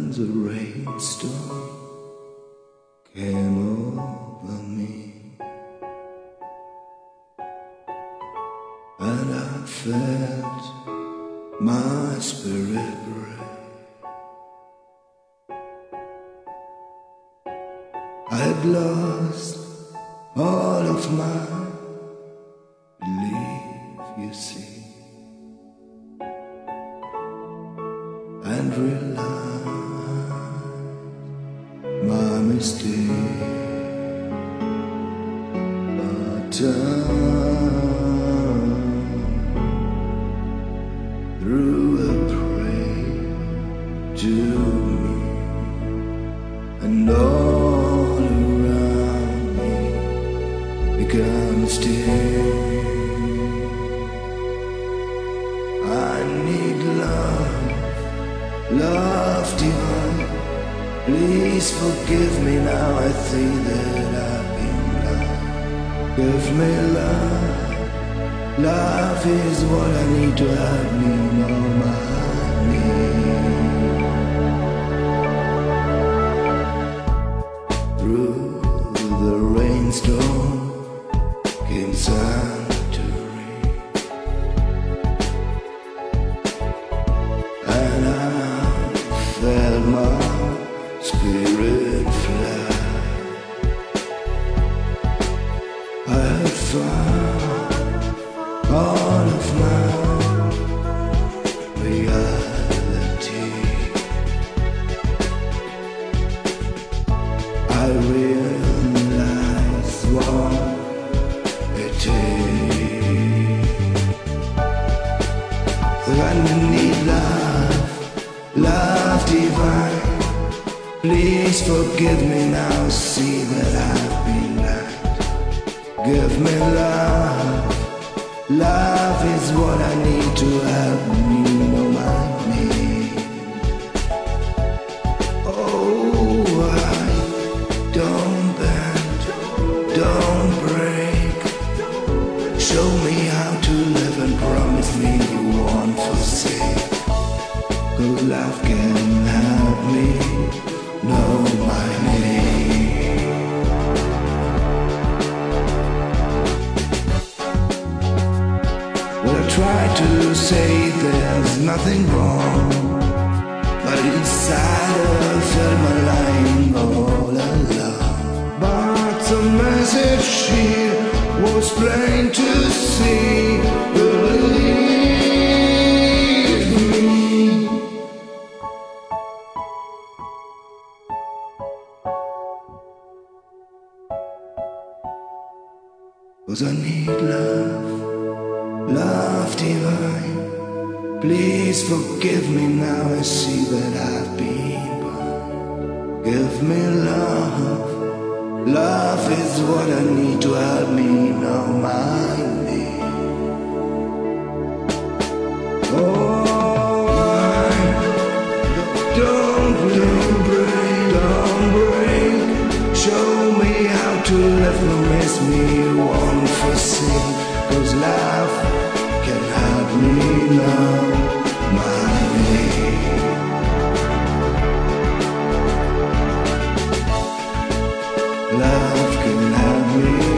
the rainstorm came over me, and I felt my spirit break. I'd lost all of my belief, you see, and realized my mistake. But time threw a prey to me, and all around me began to stay. I need love, love divine. Please forgive me now, I see that I've been blind. Give me love, love is what I need to help me know my need. Through the rainstorm came sanctuary, and I felt my spirit fly. I had found all of my reality. I realized what it is. I need love, love divine. Please forgive me now, see that I've been blind. Give me love, love is what I need to help me know my need. Oh, I don't bend, don't break. Show me how to live and promise me you won't forsake. 'Cause love can help me know my name. Well, I try to say there's nothing wrong, but inside I felt my lying all alone. But the message here was plain to see. Believe me. 'Cause I need love, love divine. Please forgive me now, I see that I've been blind. Give me love, love is what I need to help me know my need. Oh, don't break. Show me how to live, no miss me, won't forsake. 'Cause love can help me know my name. Love can help me